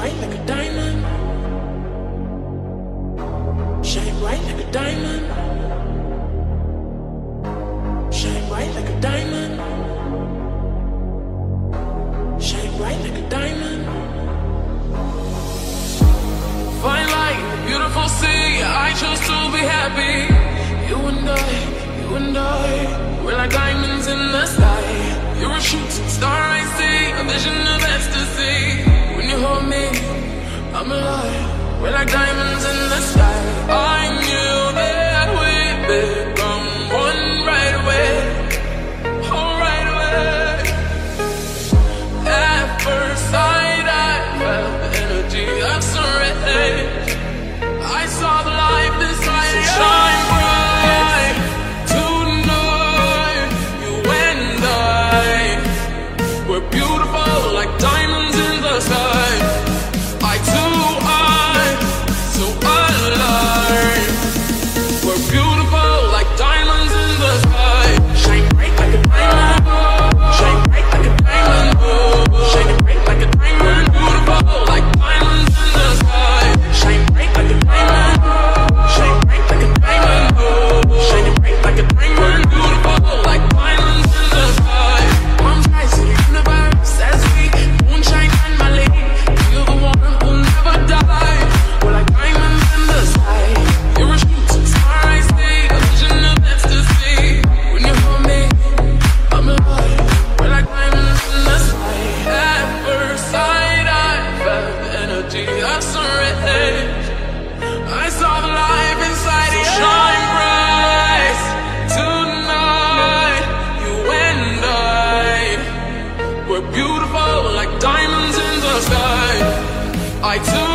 bright like a diamond. Shine bright like a diamond. Shine bright like a diamond. Shine bright like a diamond. Fine light, beautiful sea, I chose to be happy. You and I, we're like diamonds in the sky. You're a shooting star, I see, a vision of ecstasy. When you hold me, I'm alive. We're like diamonds in the sky. I knew that we'd become one right away. Oh, right away. At first sight, I felt the energy of surrender. I saw the light inside you. Shine bright tonight. You and I, we're beautiful like diamonds in the sky. I too are so alive. We're beautiful like diamonds in the sky. Shine bright like a diamond. Shine bright like a diamond. Shine bright like a diamond. Beautiful like diamonds in the sky. Shine bright like a diamond. Shine bright like a diamond. Shine bright like a diamond. Beautiful like diamonds in the sky. Palms rise to the universe as we moonshine on my lake. Feel the warmth, we'll never die. We're like diamonds in the sky. You're a shooting star, I see, a vision of ecstasy. When you hold me, I'm alive. We're like diamonds in the sky. At first sight, I felt the energy of surrender. I saw the life inside you. Shine bright tonight. You and I, we're beautiful like diamonds in the sky. I too